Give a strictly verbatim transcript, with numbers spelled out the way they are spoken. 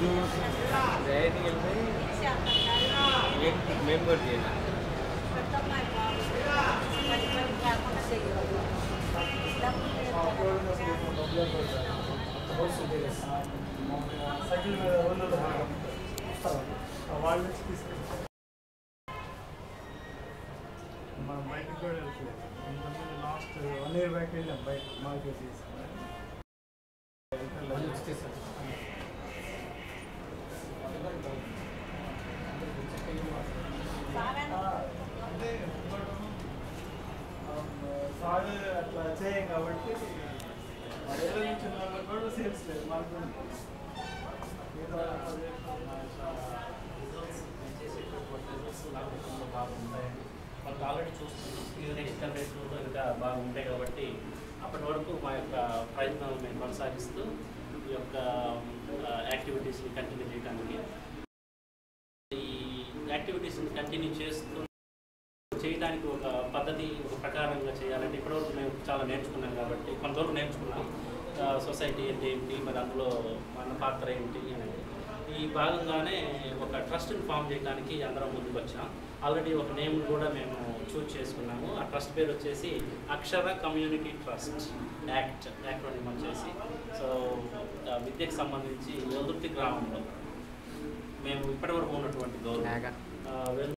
డైరెక్ట్గా వెళ్ళిపోయి మేము కూడా చేయాలి. సైకిల్ మీద వాళ్ళు తీసుకెళ్ళి మనం బయటకు కూడా వెళ్తలేదు. ఇంతకుముందు లాస్ట్ వన్ ఇయర్ బ్యాక్ వెళ్ళాం బయట మార్కెట్ తీసుకున్నాం. అంటే సార్ అట్లా చేయం కాబట్టి ఏదో నుంచి కూడా సేల్స్ లేదు మాకు. బాగుంటాయి మనకు ఆల్రెడీ చూస్తున్నాం. ఇది నెక్స్ట్ జనరేషన్ ఇంకా బాగుంటాయి కాబట్టి అప్పటి వరకు మా యొక్క ప్రయత్నాలు మేము కొనసాగిస్తూ ఈ యొక్క యాక్టివిటీస్ని కంటిన్యూ చేయడానికి ఈ యాక్టివిటీస్ని కంటిన్యూ చేస్తూ చేయడానికి ఒక పద్ధతి ఒక ప్రకారంగా చేయాలంటే ఇప్పటివరకు మేము చాలా నేర్చుకున్నాం కాబట్టి కొంతవరకు నేర్చుకున్నాం. సొసైటీ అంటే ఏంటి, మరి అందులో మన పాత్ర ఏంటి అనేది ఈ భాగంగానే ఒక ట్రస్ట్ని ఫామ్ చేయడానికి అందరం ముందుకు వచ్చాం. ఆల్రెడీ ఒక నేమ్ కూడా మేము చూజ్ చేసుకున్నాము. ఆ ట్రస్ట్ పేరు వచ్చేసి Akshara community trust act acronym వచ్చేసి. సో విద్యకు సంబంధించి వెల్దుర్తి గ్రామంలో మేము ఇప్పటివరకు ఉన్నటువంటి గౌరవం